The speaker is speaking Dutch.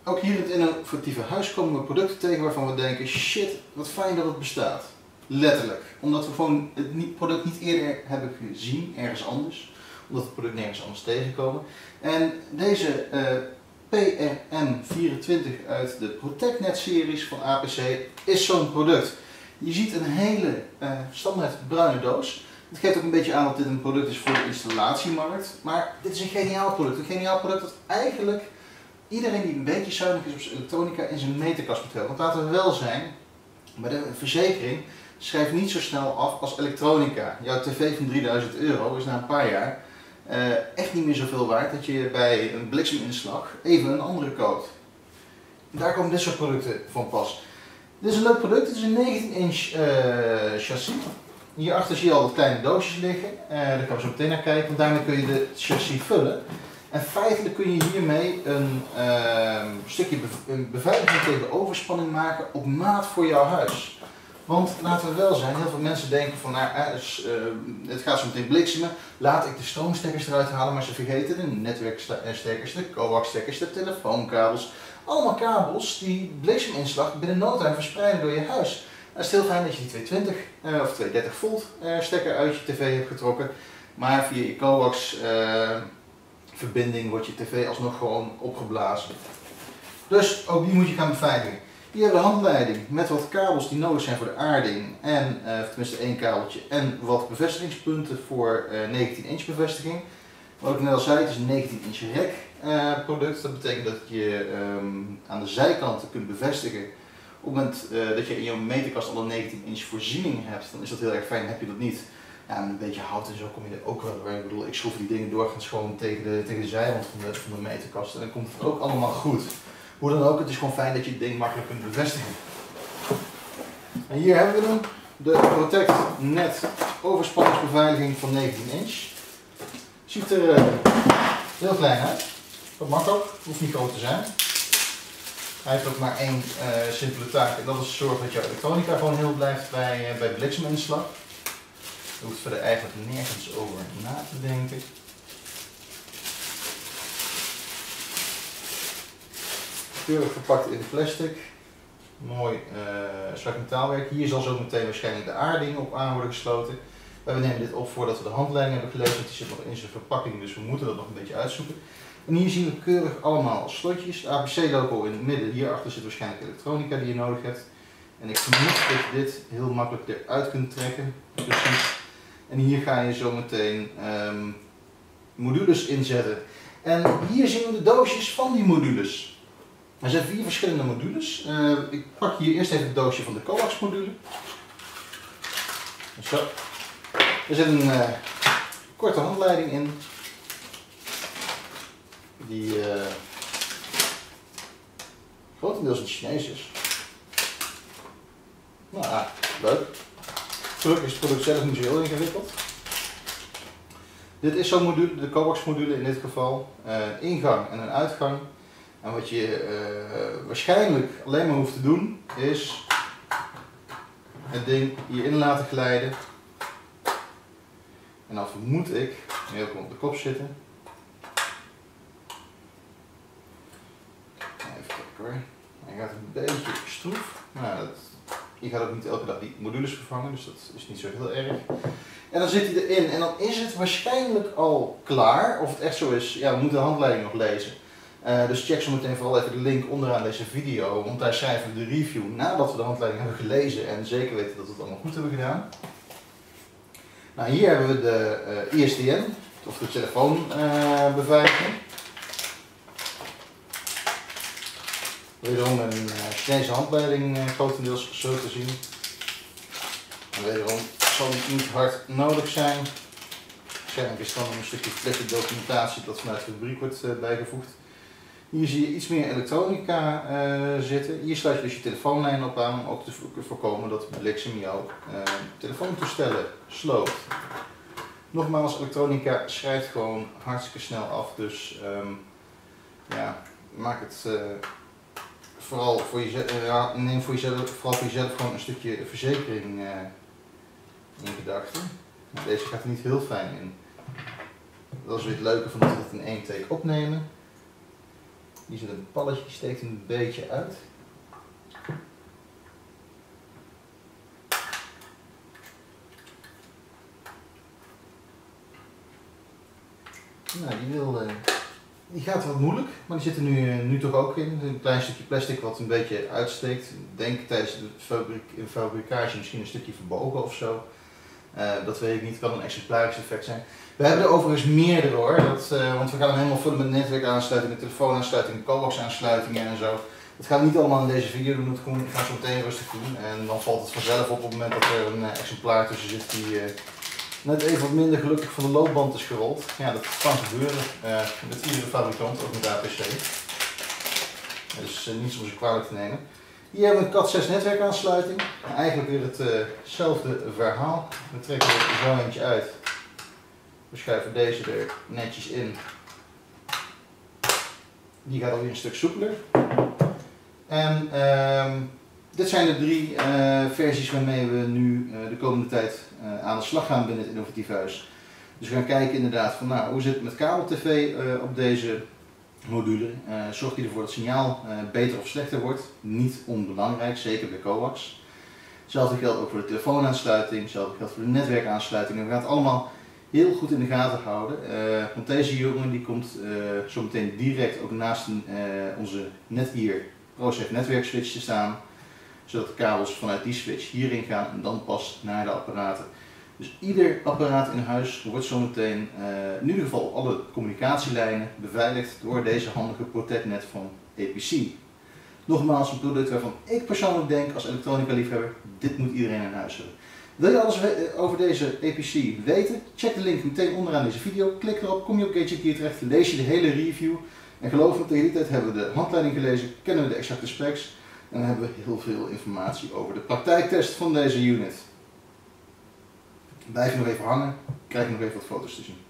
ook hier in het innovatieve huis komen we producten tegen waarvan we denken, shit, wat fijn dat het bestaat. Letterlijk. Omdat we gewoon het product niet eerder hebben gezien, ergens anders. Omdat we het product nergens anders tegenkomen. En deze PRM24 uit de ProtectNet series van APC is zo'n product. Je ziet een hele standaard bruine doos. Het geeft ook een beetje aan dat dit een product is voor de installatiemarkt. Maar dit is een geniaal product. Een geniaal product dat eigenlijk iedereen die een beetje zuinig is op zijn elektronica in zijn meterkast moet hebben. Want laten we wel zijn, bij de verzekering schrijft niet zo snel af als elektronica. Jouw tv van 3000 euro is na een paar jaar echt niet meer zoveel waard dat je bij een blikseminslag even een andere koopt. Daar komen dit soort producten van pas. Dit is een leuk product, het is een 19-inch chassis. Hierachter zie je al wat kleine doosjes liggen, daar gaan we zo meteen naar kijken, want daarmee kun je de chassis vullen. En feitelijk kun je hiermee een stukje beveiliging tegen overspanning maken op maat voor jouw huis. Want laten we wel zijn, heel veel mensen denken van nou, het gaat zo meteen bliksemen, laat ik de stroomstekkers eruit halen, maar ze vergeten de netwerkstekkers, de coax-stekkers, de telefoonkabels. Allemaal kabels die blikseminslag binnen no time verspreiden door je huis. Het is heel fijn dat je die 220 of 230 volt stekker uit je tv hebt getrokken, maar via je coax verbinding wordt je tv alsnog gewoon opgeblazen. Dus ook die moet je gaan beveiligen. Hier hebben we een handleiding met wat kabels die nodig zijn voor de aarding en tenminste één kabeltje en wat bevestigingspunten voor 19-inch bevestiging. Wat ik net al zei, het is een 19-inch rek product. Dat betekent dat je aan de zijkanten kunt bevestigen. Op het moment dat je in je meterkast al een 19-inch voorziening hebt, dan is dat heel erg fijn. Heb je dat niet, ja, met een beetje hout en zo kom je er ook wel door. Ik bedoel, ik schroef die dingen doorgaans gewoon tegen de zijwand van de meterkast en dan komt het ook allemaal goed. Hoe dan ook, het is gewoon fijn dat je het ding makkelijk kunt bevestigen. En hier hebben we hem, de ProtectNet overspanningsbeveiliging van 19 inch. Ziet er heel klein uit, dat mag ook, hoeft niet groot te zijn. Hij heeft ook maar één simpele taak en dat is zorgen dat jouw elektronica gewoon heel blijft bij blikseminslag. Je hoeft verder eigenlijk nergens over na te denken. Keurig verpakt in plastic. Mooi zwart metaalwerk. Hier zal zo meteen waarschijnlijk de aarding op aan worden gesloten. We nemen dit op voordat we de handleiding hebben gelezen, want die zit nog in zijn verpakking, dus we moeten dat nog een beetje uitzoeken. En hier zien we keurig allemaal slotjes. De APC-logo in het midden. Hierachter zit waarschijnlijk elektronica die je nodig hebt. En ik vermoed dat je dit heel makkelijk eruit kunt trekken. Precies. En hier ga je zo meteen modules inzetten. En hier zien we de doosjes van die modules. Er zijn 4 verschillende modules. Ik pak hier eerst even het doosje van de coax module. Zo. Er zit een korte handleiding in. Die grotendeels in het Chinees is. Nou ja, leuk. Gelukkig is het product zelf niet zo heel ingewikkeld. Dit is zo'n module, de coax module in dit geval. Een ingang en een uitgang. En wat je waarschijnlijk alleen maar hoeft te doen is het ding hierin laten glijden. En dan vermoed ik, nu ook op de kop zitten. Even kijken hoor. Hij gaat een beetje stroef. Nou, je gaat ook niet elke dag die modules vervangen, dus dat is niet zo heel erg. En dan zit hij erin en dan is het waarschijnlijk al klaar. Of het echt zo is, ja, we moeten de handleiding nog lezen. Dus check zo meteen vooral even de link onderaan deze video, want daar schrijven we de review nadat we de handleiding hebben gelezen en zeker weten dat we het allemaal goed hebben gedaan. Nou, hier hebben we de ISDN, of de telefoonbeveiliging. Wederom een Chinese handleiding grotendeels zo te zien. En wederom zal die niet hard nodig zijn. Waarschijnlijk is dan een stukje plastic documentatie dat vanuit de fabriek wordt bijgevoegd. Hier zie je iets meer elektronica zitten. Hier sluit je dus je telefoonlijn op aan om ook te voorkomen dat de bliksem jouw telefoontoestellen sloopt. Nogmaals, elektronica schrijft gewoon hartstikke snel af, dus ja, maak het vooral voor jezelf, neem vooral voor jezelf gewoon een stukje verzekering in gedachten. Deze gaat er niet heel fijn in. Dat is weer het leuke van dat we het in één take opnemen. Hier zit een palletje, die steekt een beetje uit. Nou, die gaat wat moeilijk, maar die zit er nu toch ook in. Een klein stukje plastic wat een beetje uitsteekt. Ik denk tijdens de fabricage misschien een stukje verbogen of zo. Dat weet ik niet, het kan een exemplarisch effect zijn. We hebben er overigens meerdere hoor, want we gaan hem helemaal vullen met netwerkaansluitingen, telefoonaansluitingen, coax aansluitingen en zo. Dat gaan we niet allemaal in deze video doen, dat gaan we zo meteen rustig doen. En dan valt het vanzelf op het moment dat er een exemplaar tussen zit die net even wat minder gelukkig van de loopband is gerold. Ja, dat kan gebeuren met iedere fabrikant, ook met APC. Dus niets om ze kwalijk te nemen. Hier hebben we een Cat6 netwerkaansluiting. Eigenlijk weer hetzelfde verhaal. We trekken er zo eentje uit. We schuiven deze er netjes in. Die gaat alweer een stuk soepeler. En dit zijn de 3 versies waarmee we nu de komende tijd aan de slag gaan binnen het Innovatief Huis. Dus we gaan kijken inderdaad van nou, hoe zit het met kabel-tv op deze module. Zorgt die ervoor dat het signaal beter of slechter wordt? Niet onbelangrijk, zeker bij coax. Hetzelfde geldt ook voor de telefoonaansluiting, hetzelfde geldt voor de netwerkaansluiting. We gaan het allemaal heel goed in de gaten houden. Want deze jongen die komt zo meteen direct ook naast onze Netgear ProSafe netwerkswitch te staan. Zodat de kabels vanuit die switch hierin gaan en dan pas naar de apparaten. Dus ieder apparaat in huis wordt zometeen in ieder geval alle communicatielijnen beveiligd door deze handige ProtectNet van APC. Nogmaals een product waarvan ik persoonlijk denk als elektronica liefhebber, dit moet iedereen in huis hebben. Wil je alles over deze APC weten? Check de link meteen onderaan deze video, klik erop, kom je op GateCheck terecht, lees je de hele review. En geloof me, tegen die tijd hebben we de handleiding gelezen, kennen we de exacte specs en dan hebben we heel veel informatie over de praktijktest van deze unit. Blijf nog even hangen, krijg je nog even wat foto's te zien.